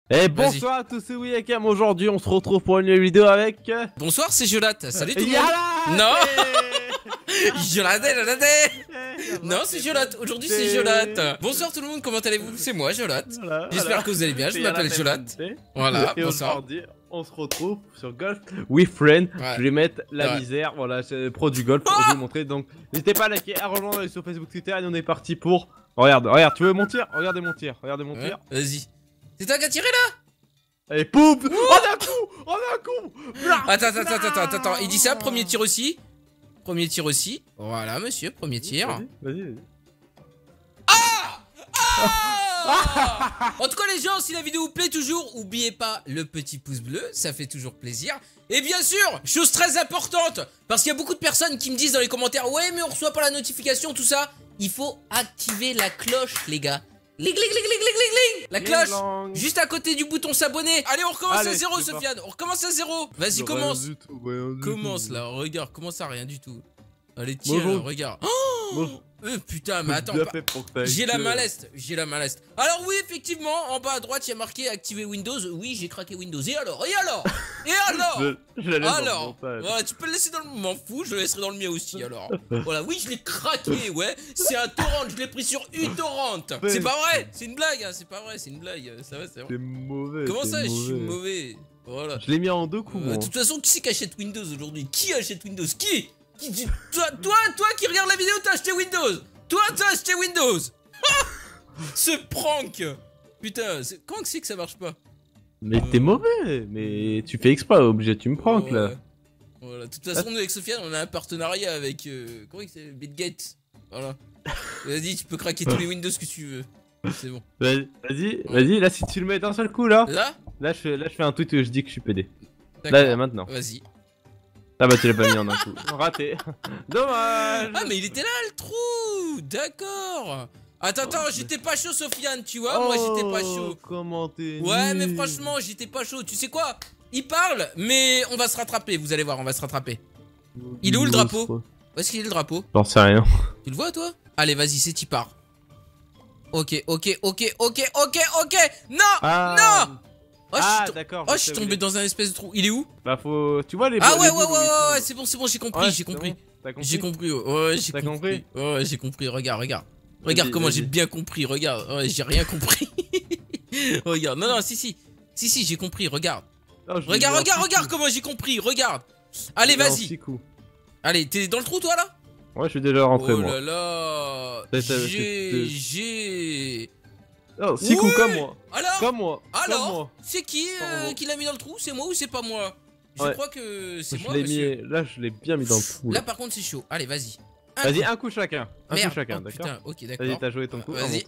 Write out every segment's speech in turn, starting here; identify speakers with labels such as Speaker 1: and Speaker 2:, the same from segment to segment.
Speaker 1: Et
Speaker 2: Vas-y.
Speaker 1: bonsoir à tous, c'est Wiyakam. Aujourd'hui, on se retrouve pour une nouvelle vidéo avec.
Speaker 2: Bonsoir, c'est Jolat. Salut tout le monde.
Speaker 1: Yala.
Speaker 2: Non. Jolat. Non, c'est Jolat. Aujourd'hui, c'est Jolat. Bonsoir tout le monde, comment allez-vous? C'est moi, Jolat. J'espère que vous allez bien. Je m'appelle Jolat. Voilà,
Speaker 1: Et
Speaker 2: bonsoir.
Speaker 1: aujourd'hui, on se retrouve sur Golf with Friend.
Speaker 2: Ouais.
Speaker 1: Je vais mettre la
Speaker 2: Ouais.
Speaker 1: misère. Voilà, c'est le pro du golf. Je vais vous montrer. Donc, n'hésitez pas à liker, à rejoindre sur Facebook, Twitter. Et on est parti pour. Regarde, tu veux mon tir? Regardez mon tir. Regardez mon
Speaker 2: Ouais,
Speaker 1: tir.
Speaker 2: vas-y. C'est toi qui as tiré là?
Speaker 1: Allez, pouf! Oh d'un coup! Oh d'un coup!
Speaker 2: Attends. Il dit ça, premier tir aussi. Premier tir aussi. Voilà, monsieur, premier tir.
Speaker 1: Vas-y.
Speaker 2: En tout cas les gens, si la vidéo vous plaît toujours, oubliez pas le petit pouce bleu, ça fait toujours plaisir. Et bien sûr, chose très importante, parce qu'il y a beaucoup de personnes qui me disent dans les commentaires, ouais mais on reçoit pas la notification, tout ça. Il faut activer la cloche les gars. La cloche, juste à côté du bouton s'abonner. Allez, on recommence à zéro, Sofiane. On recommence à zéro. Vas-y, commence. Commence là, regarde, commence à rien du tout. Allez, tiens, là, regarde. Putain, mais attends, j'ai la maleste, Alors oui, effectivement, en bas à droite, il y a marqué activer Windows. Oui, j'ai craqué Windows. Et alors Alors, voilà, tu peux le laisser dans le... M'en fous, je le laisserai dans le mien aussi, alors. Voilà, oui, je l'ai craqué, ouais. C'est un torrent, je l'ai pris sur uTorrent. C'est pas vrai, c'est une blague, hein, c'est pas vrai, c'est une blague. Ça va, c'est bon.
Speaker 1: T'es mauvais.
Speaker 2: Comment ça, je suis mauvais? Voilà.
Speaker 1: Je l'ai mis en deux coups, moi.
Speaker 2: De toute façon, qui c'est qui achète Windows aujourd'hui? Qui achète Windows? Qui toi qui regarde la vidéo, t'as acheté Windows. Toi, t'as acheté Windows. Ce prank. Putain, comment c'est que ça marche pas?
Speaker 1: Mais t'es mauvais. Mais tu fais exprès, obligé, tu me pranks là.
Speaker 2: Voilà, de toute façon, nous avec Sofiane, on a un partenariat avec comment il s'appelle, BitGate. Voilà. Vas-y, tu peux craquer tous les Windows que tu veux. C'est bon.
Speaker 1: Vas-y, là si tu le mets d'un seul coup là. Là je fais un tweet où je dis que je suis PD. Là maintenant.
Speaker 2: Vas-y.
Speaker 1: Ah bah tu l'as pas mis en un coup. Raté. Dommage.
Speaker 2: Ah mais il était là le trou. D'accord. Attends, j'étais pas chaud Sofiane, tu vois. Moi j'étais pas chaud.
Speaker 1: Comment t'es
Speaker 2: Ouais mais franchement j'étais pas chaud. Tu sais quoi? Il parle mais on va se rattraper. Vous allez voir, on va se rattraper. Il est où le drapeau? Où est-ce qu'il est le drapeau?
Speaker 1: J'en sais rien.
Speaker 2: Tu le vois toi? Allez vas-y c'est y part. Ok. Non. Oh,
Speaker 1: d'accord.
Speaker 2: Oh, je suis tombé dans un espèce de trou. Il est où?
Speaker 1: Bah faut... Tu vois les...
Speaker 2: Ah ouais, c'est bon, j'ai compris, j'ai compris.
Speaker 1: J'ai
Speaker 2: compris, ouais, j'ai compris. Ouais, j'ai compris, regarde. Regarde comment j'ai bien compris, regarde. Ouais, j'ai rien compris. Regarde, non, si, j'ai compris, regarde. Regarde comment j'ai compris, regarde. Allez, vas-y. Allez, t'es dans le trou, toi, là?
Speaker 1: Ouais, je suis déjà rentré, moi.
Speaker 2: Oh là là. J'ai...
Speaker 1: Oh, 6 coups comme moi.
Speaker 2: Alors, c'est qui l'a mis dans le trou? C'est moi ou c'est pas moi? Je crois que c'est moi, monsieur.
Speaker 1: Là, je l'ai bien mis dans le trou.
Speaker 2: Là, par contre, c'est chaud. Allez, vas-y.
Speaker 1: Vas-y, un coup chacun.
Speaker 2: Merde.
Speaker 1: D'accord.
Speaker 2: Putain, ok, d'accord.
Speaker 1: Vas-y, t'as joué ton coup.
Speaker 2: Vas-y.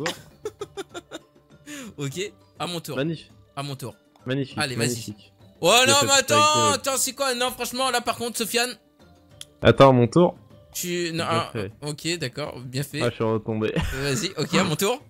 Speaker 2: Ok, à mon tour.
Speaker 1: Magnifique.
Speaker 2: À mon tour.
Speaker 1: Magnifique.
Speaker 2: Allez, vas-y. Oh non, mais attends, c'est quoi? Non, franchement, là, par contre, Sofiane.
Speaker 1: Attends, mon tour.
Speaker 2: Non, ok, d'accord, bien fait.
Speaker 1: Ah, je suis retombé.
Speaker 2: Vas-y, ok, à mon tour.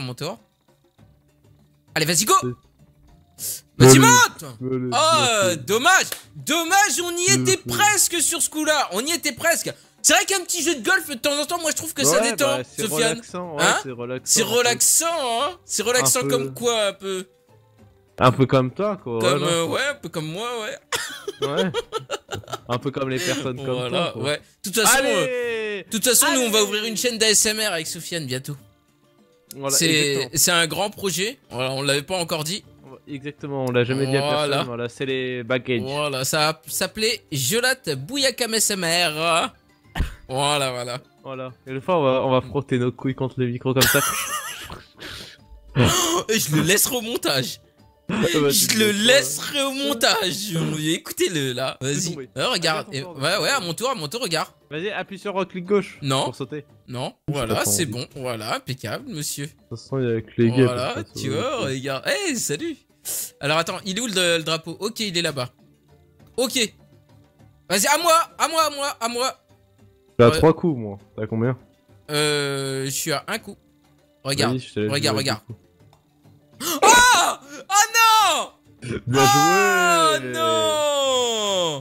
Speaker 2: Allez, vas-y, go! Vas-y, monte! Oh, dommage! On y était presque sur ce coup-là. On y était presque. C'est vrai qu'un petit jeu de golf, de temps en temps, moi, je trouve que ça détend, Sofiane. C'est relaxant, hein? C'est relaxant comme quoi, un peu?
Speaker 1: Un peu comme toi, quoi.
Speaker 2: Ouais, un peu comme moi, ouais.
Speaker 1: Ouais. Un peu comme les personnes comme toi.
Speaker 2: Ouais. De toute façon, nous, on va ouvrir une chaîne d'ASMR avec Sofiane bientôt. Voilà, c'est un grand projet. Voilà, on l'avait pas encore dit.
Speaker 1: Exactement, on l'a jamais dit à personne. Voilà, c'est les bagages.
Speaker 2: Voilà, ça s'appelait Jolat Bouyakam SMR. Voilà.
Speaker 1: Et le fois, on va frotter nos couilles contre le micro comme ça.
Speaker 2: Et je le laisserai au montage. Je le laisserai au montage. Écoutez-le là. Vas-y. Regarde. Ouais, à mon tour, regarde.
Speaker 1: Vas-y, appuie sur clic gauche.
Speaker 2: Non.
Speaker 1: Pour sauter.
Speaker 2: Non. Voilà, c'est bon. Voilà, impeccable, monsieur.
Speaker 1: De toute façon, il y a que les gars.
Speaker 2: Voilà, tu vois, regarde. Hey, salut. Alors attends, il est où le drapeau? Ok, il est là-bas. Ok. Vas-y, à moi.
Speaker 1: Je suis à 3 coups, moi. T'as combien?
Speaker 2: Je suis à 1 coup. Regarde. Regarde. Oh non!
Speaker 1: Bien joué!
Speaker 2: Non!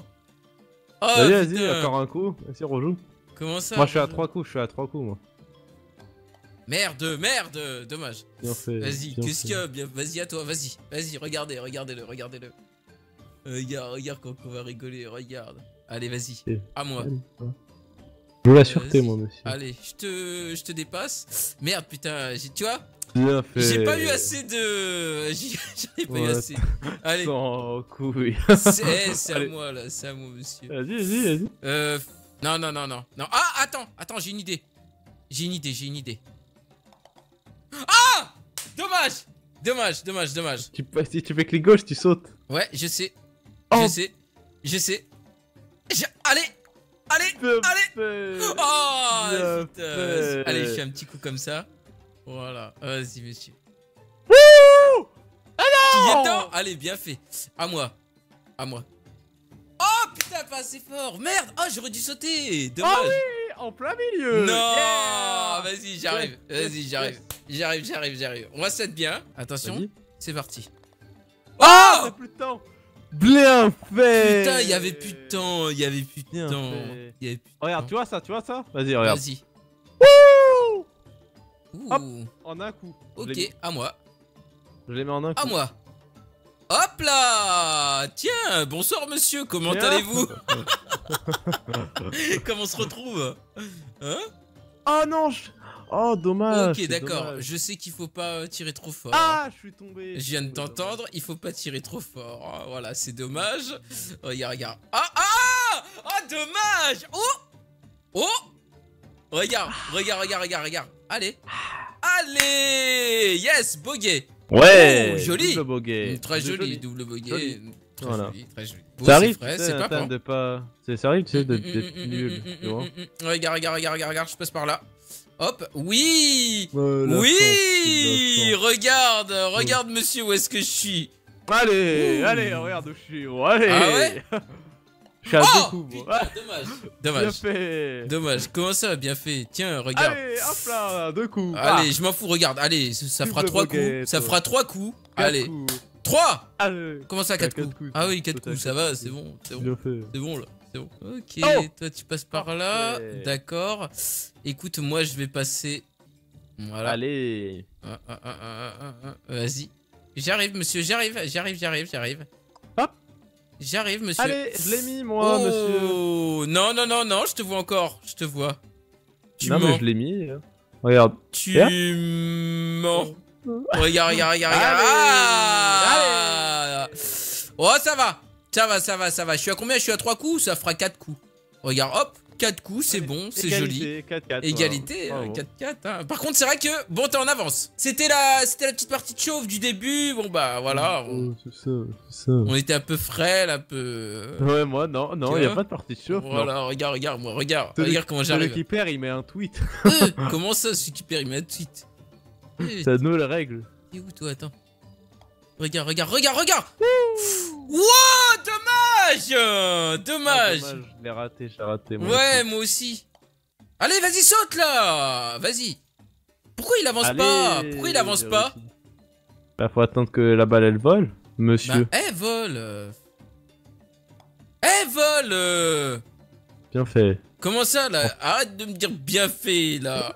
Speaker 1: Vas-y, encore un coup. Vas-y, rejoue.
Speaker 2: Comment ça?
Speaker 1: Moi, je suis à 3 coups, moi.
Speaker 2: Merde, merde, dommage.
Speaker 1: Bien fait.
Speaker 2: Vas-y,
Speaker 1: bien
Speaker 2: qu'est-ce
Speaker 1: fait.
Speaker 2: qu'il y a? Vas-y à toi, vas-y, regardez, regardez-le. Regarde quand on va rigoler, regarde. Allez, vas-y,
Speaker 1: Et-
Speaker 2: à moi.
Speaker 1: Allez, ouais. Je veux la sûreté,
Speaker 2: Vas-y.
Speaker 1: moi, monsieur.
Speaker 2: Allez, je te dépasse. Merde, putain, tu vois,
Speaker 1: Bien fait.
Speaker 2: j'ai pas eu assez de... J'en ai pas eu
Speaker 1: Ouais.
Speaker 2: assez. Allez,
Speaker 1: Sans couille.
Speaker 2: c'est à
Speaker 1: Allez.
Speaker 2: moi, là, c'est à moi, monsieur.
Speaker 1: Vas-y.
Speaker 2: Non. Ah, attends, j'ai une idée. J'ai une idée. Ah! Dommage.
Speaker 1: Si tu fais clic gauche, tu sautes.
Speaker 2: Ouais, je sais.
Speaker 1: Oh.
Speaker 2: Je sais. Allez.
Speaker 1: Bien
Speaker 2: Allez.
Speaker 1: fait.
Speaker 2: Oh,
Speaker 1: Bien
Speaker 2: putain.
Speaker 1: fait.
Speaker 2: Allez, je fais un petit coup comme ça. Voilà. Vas-y, monsieur.
Speaker 1: Wouh!
Speaker 2: Tu y es
Speaker 1: non.
Speaker 2: temps? Allez, bien fait. À moi. Oh, putain, pas assez fort. Merde. Oh, j'aurais dû sauter. Dommage.
Speaker 1: Ah oui, en plein milieu.
Speaker 2: Non.
Speaker 1: Yeah.
Speaker 2: Vas-y, j'arrive. J'arrive. On va se mettre bien. Attention.
Speaker 1: Vas-y.
Speaker 2: C'est parti.
Speaker 1: Ah,
Speaker 2: Oh!
Speaker 1: t'as plus de temps. Bien fait.
Speaker 2: Putain, il y avait plus de temps.
Speaker 1: Bien fait. Regarde, tu vois ça. Vas-y, regarde.
Speaker 2: Vas-y.
Speaker 1: Wouh!
Speaker 2: Ouh.
Speaker 1: Hop. En un coup.
Speaker 2: Ok, à moi.
Speaker 1: Je les mets en un coup.
Speaker 2: À moi. Hop là. Tiens, bonsoir monsieur, comment
Speaker 1: Tiens.
Speaker 2: allez-vous? Comment on se retrouve? Hein?
Speaker 1: Oh non. Oh, dommage.
Speaker 2: Ok,
Speaker 1: c'est
Speaker 2: d'accord.
Speaker 1: dommage.
Speaker 2: Je sais qu'il faut pas tirer trop fort.
Speaker 1: Ah, je suis tombé.
Speaker 2: Je viens de t'entendre, il faut pas tirer trop fort. Voilà, c'est dommage. Regarde. Ah, dommage. Oh. Regarde. Allez. Yes, bogey.
Speaker 1: Ouais.
Speaker 2: Oh, joli.
Speaker 1: Double bogey.
Speaker 2: Très
Speaker 1: Double
Speaker 2: joli, double bogey.
Speaker 1: Joli.
Speaker 2: Très
Speaker 1: Voilà.
Speaker 2: joli, très joli. Bon,
Speaker 1: Ça
Speaker 2: c'est
Speaker 1: arrive,
Speaker 2: frais,
Speaker 1: tu
Speaker 2: c'est
Speaker 1: sais,
Speaker 2: pas
Speaker 1: Nathan,
Speaker 2: bon.
Speaker 1: de pas. Ça arrive, tu sais, d'être nul. Tu vois.
Speaker 2: Regarde, je passe par là. Hop, oui.
Speaker 1: Ouais, la
Speaker 2: Oui.
Speaker 1: chance.
Speaker 2: Regarde monsieur, où est-ce que je suis?
Speaker 1: Allez,
Speaker 2: Ouh.
Speaker 1: allez, regarde où je suis. Allez.
Speaker 2: Ah ouais?
Speaker 1: Je suis à
Speaker 2: Oh,
Speaker 1: deux coups, moi.
Speaker 2: putain,
Speaker 1: Bien
Speaker 2: dommage.
Speaker 1: fait.
Speaker 2: Dommage, comment ça, bien fait? Tiens, regarde.
Speaker 1: Allez, hop là, deux coups.
Speaker 2: Allez, je m'en fous, regarde. Allez, ça fera
Speaker 1: Double
Speaker 2: 3
Speaker 1: bogey,
Speaker 2: coups. Ça
Speaker 1: toi.
Speaker 2: fera 3 coups.
Speaker 1: Quatre
Speaker 2: Allez,
Speaker 1: coups.
Speaker 2: 3.
Speaker 1: Allez.
Speaker 2: Comment ça, 4
Speaker 1: quatre
Speaker 2: coups?
Speaker 1: coups.
Speaker 2: Ah oui, 4
Speaker 1: Toi,
Speaker 2: coups,
Speaker 1: t'as
Speaker 2: ça
Speaker 1: quatre
Speaker 2: va,
Speaker 1: coups.
Speaker 2: c'est bon.
Speaker 1: Bien fait.
Speaker 2: C'est bon là, c'est bon. Ok,
Speaker 1: Oh.
Speaker 2: toi tu passes par là,
Speaker 1: Parfait.
Speaker 2: d'accord. Écoute, moi je vais passer. Voilà.
Speaker 1: Allez.
Speaker 2: Vas-y. J'arrive, monsieur, j'arrive.
Speaker 1: Hop.
Speaker 2: J'arrive, monsieur.
Speaker 1: Allez, je l'ai mis, moi, monsieur.
Speaker 2: Oh, non, je te vois encore. Je te vois. Tu
Speaker 1: Non,
Speaker 2: mens.
Speaker 1: mais je l'ai mis. Regarde.
Speaker 2: Tu
Speaker 1: Regarde.
Speaker 2: mens. Regarde.
Speaker 1: Allez.
Speaker 2: Ah. Oh, ça va. Je suis à combien? Je suis à 3 coups, ça fera 4 coups. Regarde, hop, 4 coups, c'est
Speaker 1: Allez,
Speaker 2: bon, c'est
Speaker 1: égalité,
Speaker 2: joli.
Speaker 1: 4-4.
Speaker 2: Égalité,
Speaker 1: voilà. Bravo.
Speaker 2: 4-4. Hein. Par contre, c'est vrai que, bon, t'es en avance. C'était la petite partie de chauffe du début. Bon, bah voilà.
Speaker 1: Oh, c'est ça.
Speaker 2: On était un peu frêle, un peu.
Speaker 1: Ouais, moi, non,
Speaker 2: Tu
Speaker 1: y a
Speaker 2: vois
Speaker 1: pas de partie de chauffe.
Speaker 2: Voilà, regarde, moi, regarde comment
Speaker 1: Celui
Speaker 2: j'arrive.
Speaker 1: qui perd, il met un tweet.
Speaker 2: Comment ça, celui qui perd, il met un tweet?
Speaker 1: C'est à nous les règles.
Speaker 2: T'es où, toi? Attends. Regarde. Wow, dommage.
Speaker 1: Ah,
Speaker 2: Dommage.
Speaker 1: Je l'ai raté, j'ai raté. moi
Speaker 2: Ouais,
Speaker 1: aussi.
Speaker 2: moi aussi. Allez, vas-y, saute là. Vas-y. Pourquoi il avance
Speaker 1: Allez,
Speaker 2: pas? Pourquoi il avance
Speaker 1: j'ai
Speaker 2: pas?
Speaker 1: réussi. Bah, faut attendre que la balle elle vole, monsieur.
Speaker 2: Bah, vole. Vole.
Speaker 1: Bien fait.
Speaker 2: Comment ça là? Arrête de me dire bien fait là.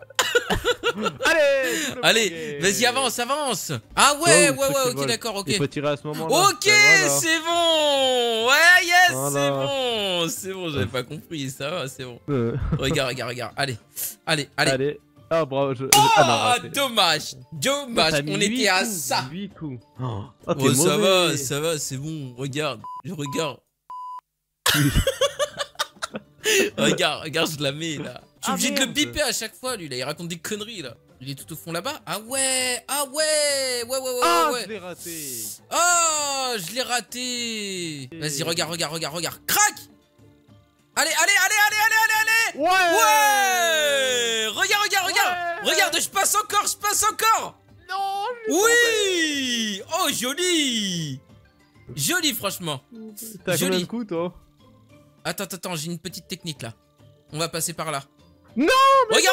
Speaker 2: Allez, vas-y, avance. Ah ouais,
Speaker 1: Oh, le truc qui
Speaker 2: ok,
Speaker 1: vole.
Speaker 2: d'accord, ok.
Speaker 1: Il faut tirer à ce moment-là.
Speaker 2: Ok,
Speaker 1: Bah, voilà.
Speaker 2: c'est bon. Ouais, yes,
Speaker 1: Voilà.
Speaker 2: c'est bon, j'avais pas compris, ça va, c'est bon. Regarde. Allez.
Speaker 1: Allez. Ah, bravo.
Speaker 2: Oh,
Speaker 1: ah, non, raté.
Speaker 2: dommage,
Speaker 1: T'as mis
Speaker 2: on
Speaker 1: huit
Speaker 2: était à
Speaker 1: coups,
Speaker 2: ça.
Speaker 1: 8 coups. Oh, t'es
Speaker 2: Oh, ça
Speaker 1: mauvais.
Speaker 2: va, c'est bon, regarde, je regarde. regarde, je la mets là. Je suis
Speaker 1: Ah,
Speaker 2: obligé de le
Speaker 1: merde.
Speaker 2: biper à chaque fois, lui là, il raconte des conneries là. Il est tout au fond là-bas. Ah ouais,
Speaker 1: Ah,
Speaker 2: ouais.
Speaker 1: je l'ai raté.
Speaker 2: Oh, je l'ai raté. Vas-y, regarde. Crac. Allez.
Speaker 1: Ouais.
Speaker 2: Regarde.
Speaker 1: Ouais.
Speaker 2: Regarde, je passe encore.
Speaker 1: Non.
Speaker 2: Oui. Oh, joli. Joli, franchement.
Speaker 1: T'as
Speaker 2: Joli.
Speaker 1: combien de coups, toi?
Speaker 2: Attends, j'ai une petite technique là. On va passer par là.
Speaker 1: Non, mais
Speaker 2: Regarde.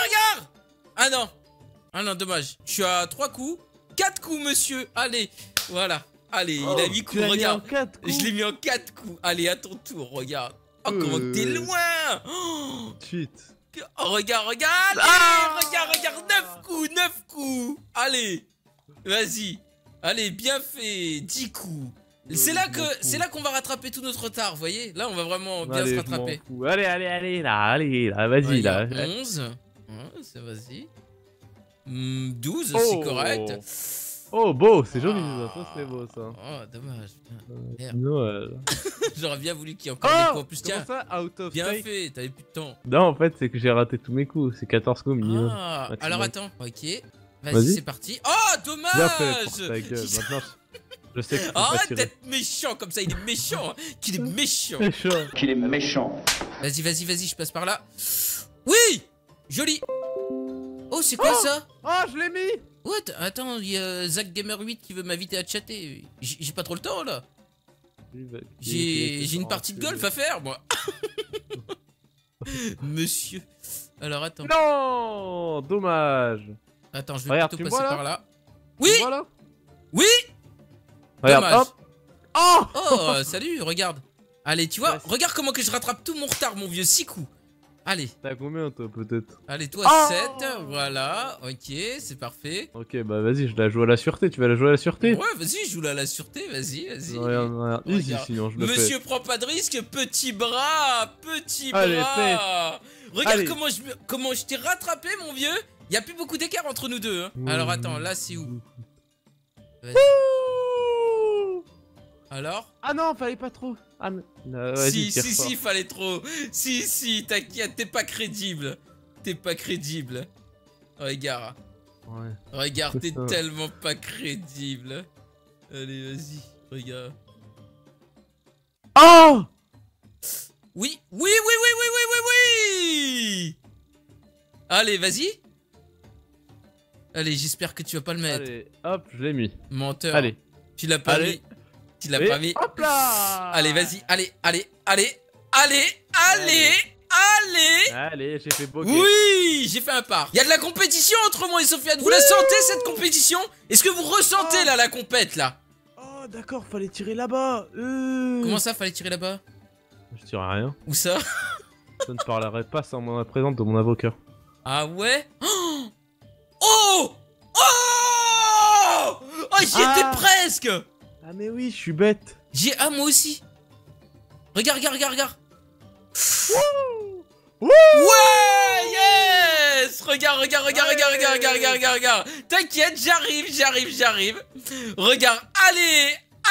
Speaker 2: Ah non, dommage. Je suis à 3 coups. 4 coups, monsieur. Allez, voilà. Allez, il a 8 coups, regarde. Je l'ai mis en 4 coups. Allez, à ton tour, regarde. Oh, comment t'es loin. Oh,
Speaker 1: Suite.
Speaker 2: Oh, regarde, regarde.
Speaker 1: Ah
Speaker 2: Regarde. 9 coups. Allez. Vas-y. Allez, bien fait. 10 coups. C'est là qu'on va rattraper tout notre retard, vous voyez. Là, on va vraiment bien
Speaker 1: Allez,
Speaker 2: se
Speaker 1: je
Speaker 2: rattraper.
Speaker 1: m'en fous. Allez, là, vas-y, là.
Speaker 2: Regarde, 11. Ouais, ça vas-y. 12,
Speaker 1: Oh.
Speaker 2: c'est correct.
Speaker 1: Oh, beau, c'est joli,
Speaker 2: Ah.
Speaker 1: ça, c'est beau, ça.
Speaker 2: Oh, dommage. Merde.
Speaker 1: Noël.
Speaker 2: J'aurais bien voulu qu'il y ait encore des coups en plus.
Speaker 1: Comment
Speaker 2: Tiens,
Speaker 1: ça, out of
Speaker 2: bien
Speaker 1: stake?
Speaker 2: fait, t'avais plus de temps.
Speaker 1: Non, en fait, c'est que j'ai raté tous mes coups. C'est 14 coups minimum.
Speaker 2: Ah,
Speaker 1: maximum.
Speaker 2: alors attends. Ok. Vas-y,
Speaker 1: Vas-y.
Speaker 2: c'est parti. Oh,
Speaker 1: Bien fait
Speaker 2: dommage.
Speaker 1: pour ta gueule. Maintenant, je sais que tu peux pas
Speaker 2: Arrête
Speaker 1: tirer.
Speaker 2: d'être méchant comme ça, il est méchant. Qu'il est méchant.
Speaker 1: C'est chaud.
Speaker 3: Qu'il est méchant.
Speaker 2: Vas-y, je passe par là. Oui. Joli. Oh, c'est quoi ça?
Speaker 1: Oh, je l'ai mis.
Speaker 2: What? Attends, il y a Zach Gamer 8 qui veut m'inviter à chatter. J'ai pas trop le temps là. J'ai une partie de golf à faire, moi. Monsieur. Alors attends.
Speaker 1: Non, dommage.
Speaker 2: Attends, je vais
Speaker 1: Regarde,
Speaker 2: plutôt
Speaker 1: tu me
Speaker 2: passer
Speaker 1: vois, là
Speaker 2: par là. Oui.
Speaker 1: Voilà.
Speaker 2: Oui.
Speaker 1: Regarde,
Speaker 2: Dommage.
Speaker 1: hop. Oh.
Speaker 2: Oh, salut, regarde. Allez, tu vois,
Speaker 1: Ouais.
Speaker 2: regarde comment que je rattrape tout mon retard, mon vieux. 6 coups. Allez,
Speaker 1: T'as combien, toi, peut-être?
Speaker 2: allez, toi
Speaker 1: Oh.
Speaker 2: 7. Voilà, ok, c'est parfait.
Speaker 1: Ok, bah vas-y, je la joue à la sûreté. Tu vas la jouer à la sûreté?
Speaker 2: Ouais, vas-y, joue là la sûreté, vas-y.
Speaker 1: Regarde. Easy,
Speaker 2: Regarde.
Speaker 1: sinon, je le fais.
Speaker 2: Monsieur prend pas de risque, petit bras, petit
Speaker 1: Allez,
Speaker 2: bras. Regarde
Speaker 1: Allez.
Speaker 2: comment je t'ai rattrapé, mon vieux. Y a plus beaucoup d'écart entre nous deux. Hein. Alors attends, là c'est où? Vas-y.
Speaker 1: Ouh.
Speaker 2: Alors?
Speaker 1: Ah non, fallait pas trop. Ah, mais... vas-y, tire fort.
Speaker 2: Si, fallait trop. Si, t'inquiète, t'es pas crédible. Regarde,
Speaker 1: Ouais.
Speaker 2: regarde, t'es
Speaker 1: C'est ça.
Speaker 2: tellement pas crédible. Allez, vas-y, regarde.
Speaker 1: Oh.
Speaker 2: Oui. Allez, vas-y. Allez, j'espère que tu vas pas le mettre.
Speaker 1: Allez, hop, je l'ai mis.
Speaker 2: Menteur.
Speaker 1: Allez.
Speaker 2: Tu l'as pas
Speaker 1: Allez.
Speaker 2: mis. Tu l'as
Speaker 1: Et
Speaker 2: pas mis.
Speaker 1: hop là.
Speaker 2: Allez, vas-y. Allez.
Speaker 1: Allez, j'ai fait beau.
Speaker 2: Oui, j'ai fait un part. Il y a de la compétition entre moi et Sofiane. Vous la sentez cette compétition? Est-ce que vous ressentez là la compète là?
Speaker 1: Oh, d'accord, fallait tirer là-bas.
Speaker 2: Comment ça, fallait tirer là-bas?
Speaker 1: Je tire à rien.
Speaker 2: Où ça?
Speaker 1: Je ne parlerai pas sans la présence de mon avocat.
Speaker 2: Ah ouais? Oh! Oh, j'y étais presque!
Speaker 1: Ah, mais oui, je suis bête.
Speaker 2: Ah, moi aussi. Regarde.
Speaker 1: Wouh.
Speaker 2: Ouais, yes! Regarde. T'inquiète, j'arrive. Regarde, allez.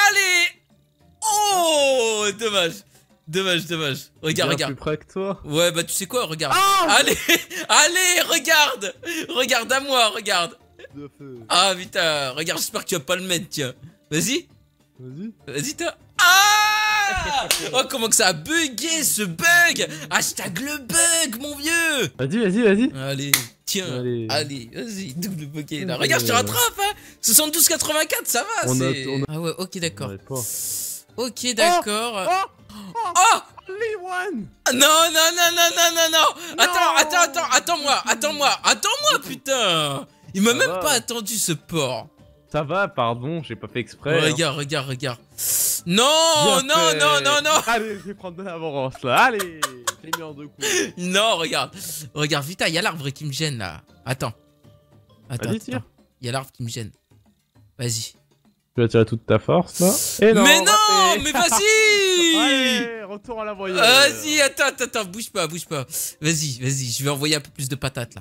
Speaker 2: Oh, dommage. Regarde.
Speaker 1: Bien plus près que toi.
Speaker 2: Ouais, bah tu sais quoi, regarde.
Speaker 1: Ah.
Speaker 2: Allez, regarde. Regarde à moi, regarde.
Speaker 1: De feu.
Speaker 2: Ah putain, regarde, j'espère que tu vas pas le mettre, tiens. Vas-y, toi. Ah! Oh, comment que ça a bugué ce bug! Hashtag le bug, mon vieux!
Speaker 1: Vas-y.
Speaker 2: Allez, tiens.
Speaker 1: Allez.
Speaker 2: Allez, vas-y, double buggy. Là. Regarde, je te rattrape, hein! 72,84, ça va, c'est. Ah ouais, ok, d'accord. Ok, d'accord. Oh!
Speaker 1: Only one.
Speaker 2: Non! Attends-moi, putain! Il m'a
Speaker 1: Ça
Speaker 2: même
Speaker 1: va.
Speaker 2: pas attendu ce porc.
Speaker 1: Ça va, pardon, j'ai pas fait exprès.
Speaker 2: Regarde. Non!
Speaker 1: Allez, je vais prendre de l'avance là. Allez, j'ai mis en 2 coups.
Speaker 2: Non, regarde, Vita, il y a l'arbre qui me gêne là. Attends.
Speaker 1: Vas-y, tire.
Speaker 2: Il y a l'arbre qui me gêne. Vas-y.
Speaker 1: Tu vas tirer toute ta force là. Et
Speaker 2: Mais non,
Speaker 1: raté.
Speaker 2: mais vas-y!
Speaker 1: Allez, retour à la voyelle.
Speaker 2: Vas-y, attends, bouge pas. Vas-y, je vais envoyer un peu plus de patates là.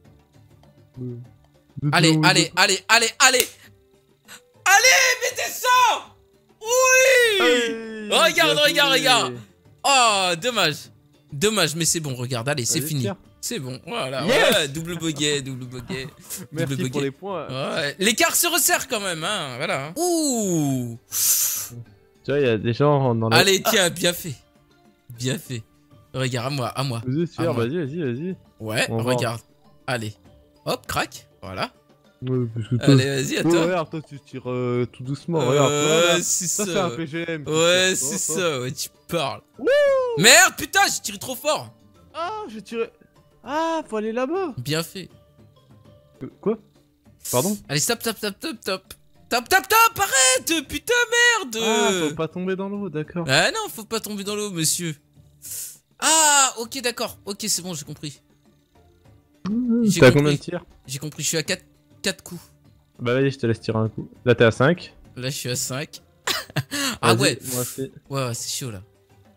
Speaker 2: Allez, mais descends! Oui! Regarde. Oh, dommage, mais c'est bon, regarde, allez, c'est
Speaker 1: Vas-y,
Speaker 2: fini.
Speaker 1: tire.
Speaker 2: C'est bon, voilà.
Speaker 1: Yes!
Speaker 2: Ouais, double bogey.
Speaker 1: Merci pour les points.
Speaker 2: Ouais, l'écart se resserre quand même, hein, voilà. Ouh!
Speaker 1: Tu vois, il y a des gens dans la...
Speaker 2: Allez, tiens, bien fait. Regarde, à moi.
Speaker 1: Vas-y, tire,
Speaker 2: Ah, moi.
Speaker 1: vas-y.
Speaker 2: Ouais,
Speaker 1: On va
Speaker 2: regarde. Allez. Hop, crac, voilà.
Speaker 1: Ouais, parce que toi...
Speaker 2: Allez, vas-y, à
Speaker 1: Oh,
Speaker 2: toi.
Speaker 1: regarde, toi tu tires tout doucement, regarde.
Speaker 2: C'est
Speaker 1: Ça, c'est un PGM.
Speaker 2: Ouais, c'est ça, ouais, tu parles. Merde, putain, j'ai tiré trop fort.
Speaker 1: Ah, j'ai tiré... Ah, faut aller là-bas.
Speaker 2: Bien fait.
Speaker 1: Quoi? Pardon?
Speaker 2: Allez, stop, arrête, putain, merde.
Speaker 1: Ah, faut pas tomber dans l'eau, d'accord.
Speaker 2: Ah non, faut pas tomber dans l'eau, monsieur. Ah, ok, d'accord. Ok, c'est bon, j'ai compris. J'ai
Speaker 1: T'as
Speaker 2: compris.
Speaker 1: combien de tirs?
Speaker 2: J'ai compris, je suis à 4 coups.
Speaker 1: Bah vas-y, je te laisse tirer un coup. Là t'es à 5.
Speaker 2: Là, je suis à 5. Ah ouais.
Speaker 1: Moi aussi.
Speaker 2: Ouais, c'est chaud là.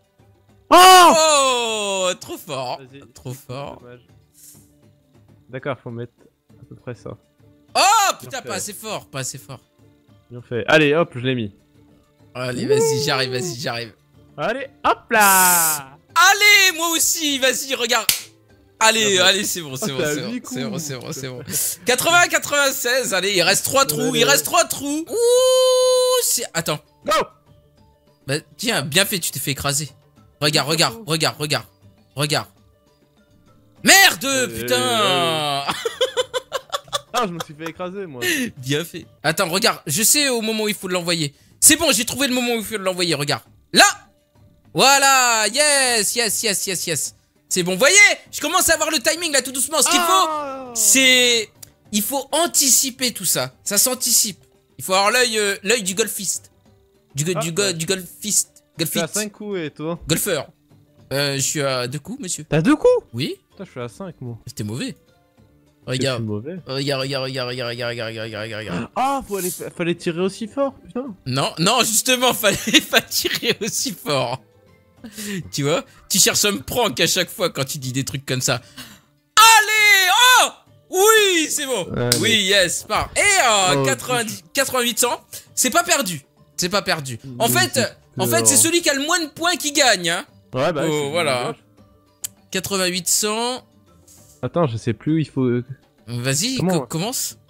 Speaker 1: Oh
Speaker 2: Oh, trop fort.
Speaker 1: Vas-y.
Speaker 2: Trop fort.
Speaker 1: Dommage. D'accord, faut mettre à peu près ça.
Speaker 2: Oh putain,
Speaker 1: Bien fait.
Speaker 2: pas assez fort, pas assez fort.
Speaker 1: Bien fait. Allez, hop, je l'ai mis.
Speaker 2: Allez, vas-y, j'arrive, vas-y, j'arrive.
Speaker 1: Allez, hop là.
Speaker 2: Allez, moi aussi, vas-y, regarde. Allez,
Speaker 1: Bien fait.
Speaker 2: allez, c'est bon, c'est bon,
Speaker 1: t'as
Speaker 2: c'est bon,
Speaker 1: 8
Speaker 2: c'est bon,
Speaker 1: coups.
Speaker 2: c'est bon, c'est bon. 80, 96, allez, il reste 3 trous,
Speaker 1: Allez.
Speaker 2: il reste 3 trous. Ouh, c'est... Attends.
Speaker 1: Go.
Speaker 2: Bah, tiens, bien fait, tu t'es fait écraser. Regarde, regarde, regarde, regarde, regarde. Merde, putain.
Speaker 1: Ah, je me suis fait écraser, moi.
Speaker 2: Bien fait. Attends, regarde, je sais au moment où il faut l'envoyer. C'est bon, j'ai trouvé le moment où il faut l'envoyer, regarde. Là. Voilà, yes, yes, yes, yes, yes. C'est bon, voyez, je commence à avoir le timing là tout doucement. Ce qu'il faut, c'est... Il faut anticiper tout ça. Ça s'anticipe. Il faut avoir l'œil du golfiste. Du golfiste.
Speaker 1: Je suis à
Speaker 2: Golfiste.
Speaker 1: 5 coups et toi?
Speaker 2: Golfeur. Je suis à 2 coups, monsieur.
Speaker 1: T'as 2 coups?
Speaker 2: Oui.
Speaker 1: Putain, je suis à 5, moi.
Speaker 2: C'était mauvais.
Speaker 1: Je suis
Speaker 2: Regarde.
Speaker 1: mauvais.
Speaker 2: Regarde, regarde, regarde, regarde, regarde, regarde, regarde, regarde.
Speaker 1: Ah, fallait tirer aussi fort, putain.
Speaker 2: Non, non, justement, fallait pas tirer aussi fort. Tu vois, tu cherches à me prank à chaque fois quand tu dis des trucs comme ça. Allez, oh, oui, c'est bon.
Speaker 1: Allez.
Speaker 2: Oui, yes, part. Et
Speaker 1: Oh,
Speaker 2: 90, 8800, c'est pas perdu. C'est pas perdu. En
Speaker 1: Mais
Speaker 2: fait, c'est celui qui a le moins de points qui gagne. Hein.
Speaker 1: Ouais, bah,
Speaker 2: Oh,
Speaker 1: c'est
Speaker 2: voilà.
Speaker 1: dommage.
Speaker 2: 8800.
Speaker 1: Attends, je sais plus où il faut.
Speaker 2: Vas-y,
Speaker 1: Comment
Speaker 2: commence.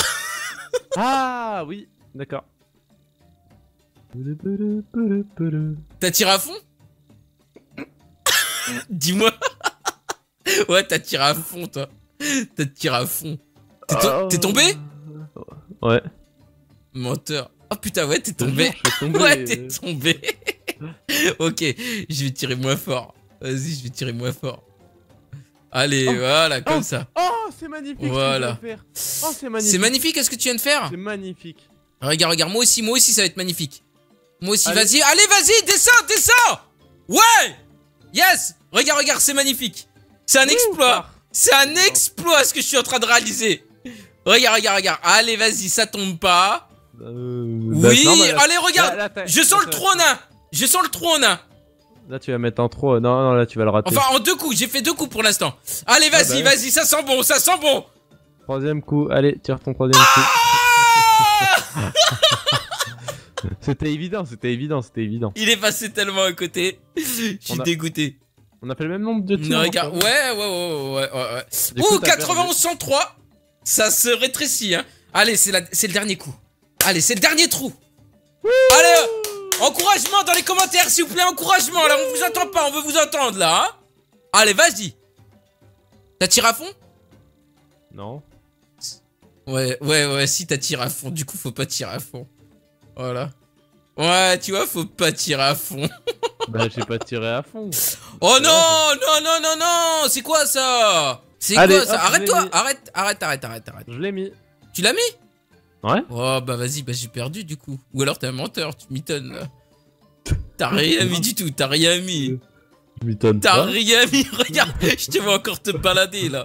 Speaker 1: Ah, oui, d'accord.
Speaker 2: T'as tiré à fond? Dis-moi. Ouais, t'as tiré à fond, toi. T'as tiré à fond. T'es tombé?
Speaker 1: Ouais.
Speaker 2: Menteur. Oh putain, ouais, t'es tombé.
Speaker 1: Je suis tombé.
Speaker 2: Ouais, t'es tombé. Ok, je vais tirer moins fort. Vas-y, je vais tirer moins fort. Allez,
Speaker 1: Oh.
Speaker 2: voilà, comme ça.
Speaker 1: Oh, c'est magnifique.
Speaker 2: Voilà.
Speaker 1: Ce que je viens de faire. Oh, c'est magnifique.
Speaker 2: C'est magnifique ce que tu viens de faire.
Speaker 1: C'est magnifique.
Speaker 2: Regarde, regarde, moi aussi, ça va être magnifique. Moi aussi,
Speaker 1: Allez.
Speaker 2: vas-y, allez, vas-y, descends, descends. Ouais. Yes. Regarde, regarde, c'est magnifique. C'est un exploit. C'est un exploit ce que je suis en train de réaliser. Regarde, regarde, regarde. Allez, vas-y, ça tombe pas. Oui,
Speaker 1: non, mais là-
Speaker 2: allez, regarde.
Speaker 1: là, t'as-
Speaker 2: Je sens
Speaker 1: là,
Speaker 2: le trou en un. Je sens le trou en un.
Speaker 1: Là, tu vas mettre en trop. Non, non, là, tu vas le rater.
Speaker 2: Enfin, en 2 coups. J'ai fait 2 coups pour l'instant. Allez, vas-y,
Speaker 1: bah.
Speaker 2: vas-y, ça sent bon, ça sent bon.
Speaker 1: Troisième coup. Allez, tire ton troisième coup. C'était évident, c'était évident, c'était évident.
Speaker 2: Il est passé tellement à côté. Je suis
Speaker 1: On a-
Speaker 2: dégoûté.
Speaker 1: On a fait le même nombre de tirs.
Speaker 2: Non, regarde.
Speaker 1: enfin.
Speaker 2: Ouais.
Speaker 1: Du coup,
Speaker 2: Ouh,
Speaker 1: t'as
Speaker 2: 91 103. Ça se rétrécit, hein. Allez, c'est le dernier coup. Allez, c'est le dernier trou. Allez, encouragement dans les commentaires, s'il vous plaît, encouragement. Là, on vous entend pas, on veut vous entendre, là. Hein. Allez, vas-y. T'as tiré à fond?
Speaker 1: Non.
Speaker 2: Ouais, si t'as tiré à fond. Du coup, faut pas tirer à fond. Voilà. Ouais, tu vois, faut pas tirer à fond.
Speaker 1: Bah, j'ai pas tiré à fond.
Speaker 2: Oh non, non. C'est quoi ça? C'est
Speaker 1: Allez,
Speaker 2: quoi ça?
Speaker 1: hop,
Speaker 2: Arrête-toi.
Speaker 1: je l'ai
Speaker 2: Arrête.
Speaker 1: Je l'ai mis.
Speaker 2: Tu l'as mis?
Speaker 1: Ouais.
Speaker 2: Oh bah vas-y, bah j'ai perdu du coup. Ou alors t'es un menteur, tu m'étonnes là. T'as rien mis du tout, t'as rien mis.
Speaker 1: Je m'étonne
Speaker 2: T'as
Speaker 1: pas.
Speaker 2: rien mis, regarde, je te vois encore te balader là.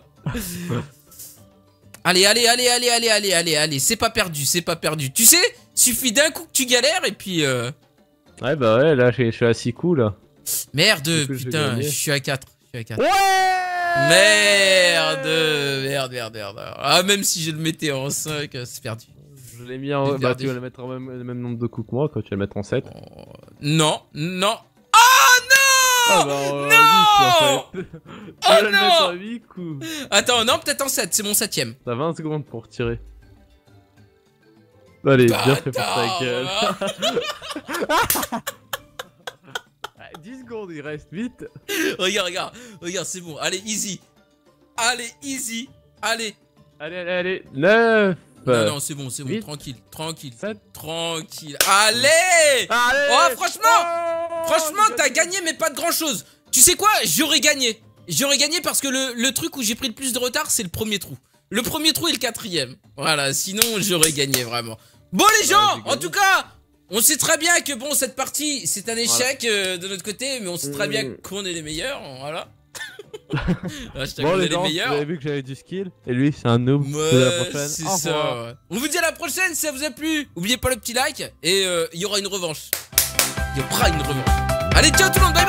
Speaker 2: Allez, c'est pas perdu, c'est pas perdu. Tu sais, suffit d'un coup que tu galères et puis
Speaker 1: Ouais, bah ouais, là, je suis à 6 coups, là.
Speaker 2: Merde,
Speaker 1: Du coup, j'ai
Speaker 2: putain,
Speaker 1: gagné.
Speaker 2: je suis à 4.
Speaker 1: Ouais.
Speaker 2: Merde. Ah, même si je le mettais en 5, c'est perdu.
Speaker 1: Je l'ai mis en...
Speaker 2: J'ai
Speaker 1: Bah,
Speaker 2: perdu.
Speaker 1: tu vas le mettre en le même nombre de coups que moi, quoi. Tu vas le mettre en 7.
Speaker 2: Oh, non.
Speaker 1: Ah bah,
Speaker 2: non.
Speaker 1: en 8, en fait. Tu
Speaker 2: Oh
Speaker 1: vas le
Speaker 2: non.
Speaker 1: mettre en 8 coups.
Speaker 2: Attends, non, peut-être en 7, c'est mon 7ème.
Speaker 1: T'as 20 secondes pour tirer. Allez, bien fait pour ta
Speaker 2: Bâtard,
Speaker 1: gueule.
Speaker 2: voilà.
Speaker 1: 10 secondes, il reste vite.
Speaker 2: Regarde, c'est bon. Allez, easy. Allez.
Speaker 1: Allez. 9.
Speaker 2: Non, c'est bon,
Speaker 1: 8,
Speaker 2: tranquille.
Speaker 1: 7.
Speaker 2: Allez.
Speaker 1: Allez.
Speaker 2: Oh, franchement, t'as gagné, mais pas de grand chose. Tu sais quoi? J'aurais gagné. Parce que le truc où j'ai pris le plus de retard, c'est le premier trou. Le premier trou et le 4ème. Voilà, sinon, j'aurais gagné vraiment. Bon, les gens,
Speaker 1: j'ai gagné.
Speaker 2: en tout cas, on sait très bien que bon, cette partie, c'est un échec de notre côté, mais on sait très bien qu'on est les meilleurs. Voilà. Je t'ai
Speaker 1: Bon les
Speaker 2: les
Speaker 1: gens, vous
Speaker 2: meilleurs.
Speaker 1: avez vu que j'avais du skill. Et lui c'est un noob.
Speaker 2: Ouais,
Speaker 1: À la prochaine.
Speaker 2: c'est
Speaker 1: Au revoir.
Speaker 2: ça. Ouais. On vous dit à la prochaine si ça vous a plu. Oubliez pas le petit like et il y aura une revanche. Il y aura une revanche. Allez, ciao tout le monde, bye.